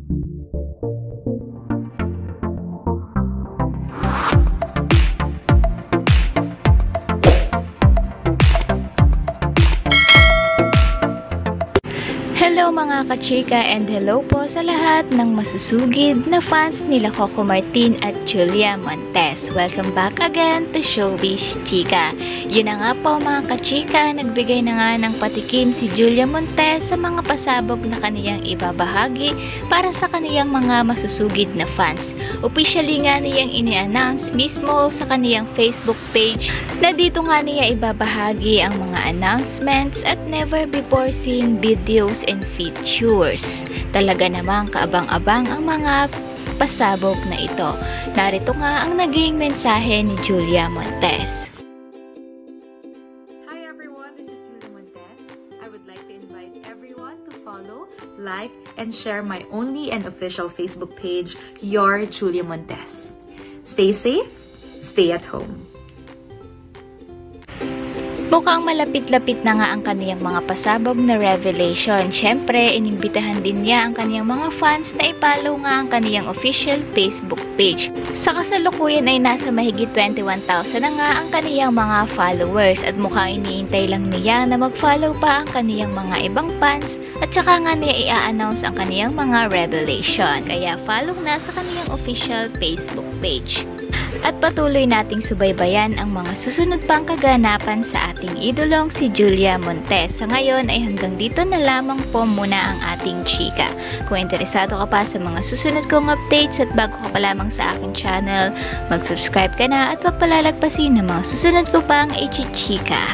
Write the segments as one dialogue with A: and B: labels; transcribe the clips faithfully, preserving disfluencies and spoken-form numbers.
A: Hello mga kachika and hello po sa lahat ng masusugid na fans nila Coco Martin at Juliamontes. Welcome back again to Showbiz Chika. Yun na nga po mga kachika, nagbigay na nga ng patikim si Juliamontes sa mga pasabog na kaniyang ibabahagi para sa kaniyang mga masusugid na fans. Officially nga niyang ini-announce mismo sa kaniyang Facebook page na dito nga niya ibabahagi ang mga announcements at never before seen videos and features. Talaga namang kaabang-abang ang mga pasabog na ito. Narito nga ang naging mensahe ni Juliamontes.
B: Hi everyone, this is Juliamontes. I would like to invite everyone to follow, like, and share my only and official Facebook page, Your Juliamontes. Stay safe, stay at home.
A: Mukhang malapit-lapit na nga ang kaniyang mga pasabog na revelation. Siyempre, inimbitahan din niya ang kaniyang mga fans na ipollow nga ang kaniyang official Facebook page. Sa kasalukuyan ay nasa mahigit twenty-one thousand na nga ang kaniyang mga followers at mukhang iniintay lang niya na mag-follow pa ang kaniyang mga ibang fans at saka nga niya i-announce ang kaniyang mga revelation. Kaya follow na sa kaniyang official Facebook page. At patuloy nating subaybayan ang mga susunod pang kaganapan sa ating idolong si Juliamontes. Sa ngayon ay hanggang dito na lamang po muna ang ating chika. Kung interesado ka pa sa mga susunod kong updates at bago ka pa lamang sa aking channel, mag-subscribe ka na at wag palalagpasin ng mga susunod ko pang ichichika.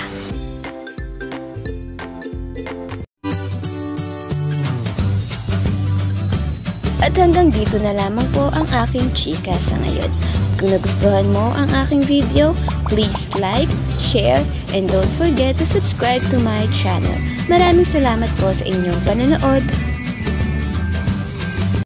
C: At hanggang dito na lamang po ang aking chika sa ngayon. Kung nagustuhan mo ang aking video, please like, share, and don't forget to subscribe to my channel. Maraming salamat po sa inyong panonood.